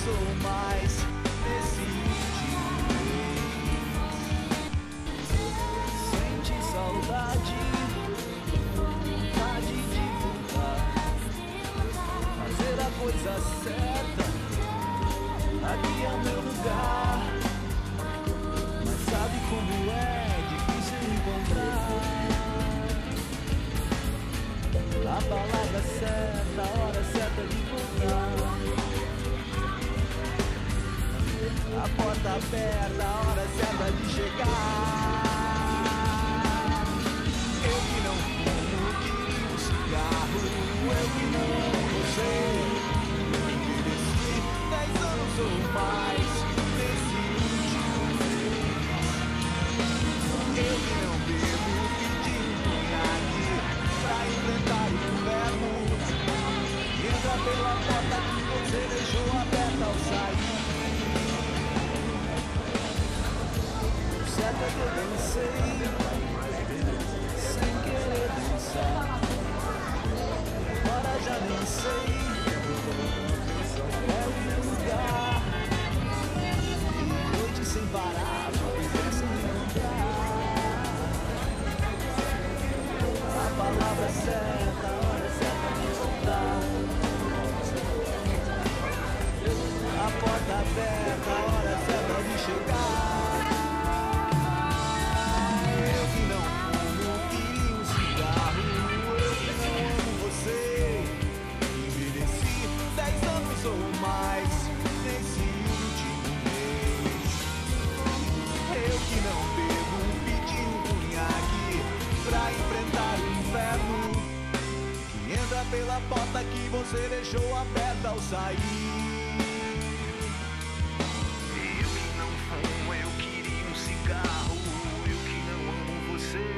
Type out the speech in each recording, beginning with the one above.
sou mais nesse último mês. Sente saudade, vontade de voltar, fazer a coisa certa. Aqui é o meu lugar, mas sabe como é difícil encontrar a palavra certa, a hora certa de voltar, a porta aberta, a hora certa de chegar. Eu que não fumo, queria um cigarro. Eu que não amo você, envelheci 10 anos ou mais nesse último mês. Eu que não bebo, pedi um conhaque pra enfrentar o inverno. Entra pela porta que você deixou aberta ao sair. O certo é que eu dancei sem querer dançar. Agora já nem sei, é o meu lugar. E noite sem parar, só viver sem encontrar a palavra certa, a hora certa de voltar, a porta aberta, a hora certa de chegar. Eu que não fumo, queria um cigarro. Eu que não amo você, envelheci 10 anos ou mais nesse último mês. Eu que não bebo, pedi um conhaque pra enfrentar o inferno, que entra pela porta que você deixou aberta ao sair. Eu que não fumo, eu queria um cigarro. Eu que não amo você.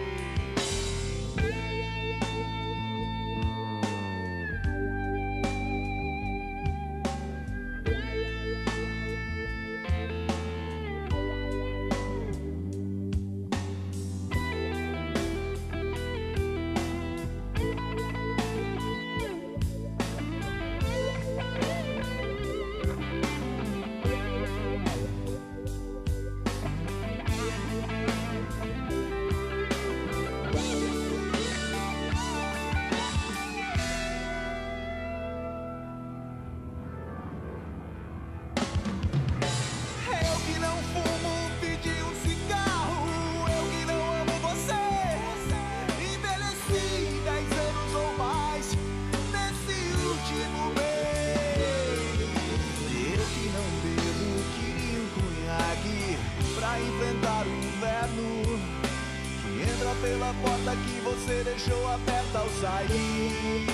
Enfrentar o inverno, que entra pela porta que você deixou aberta ao sair.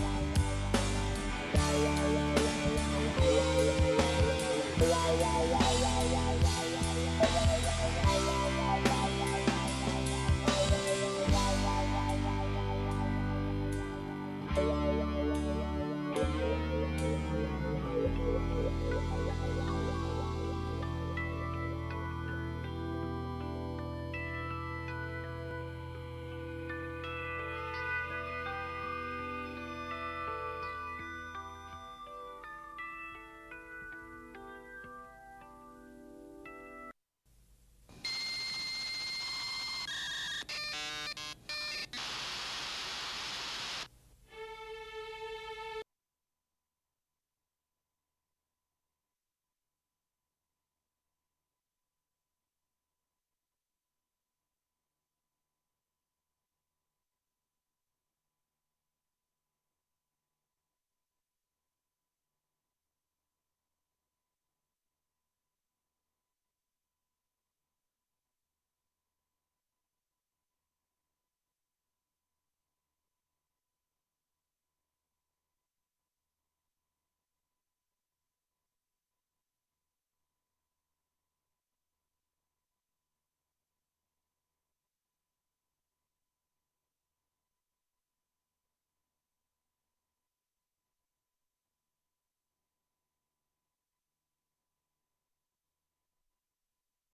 Yeah.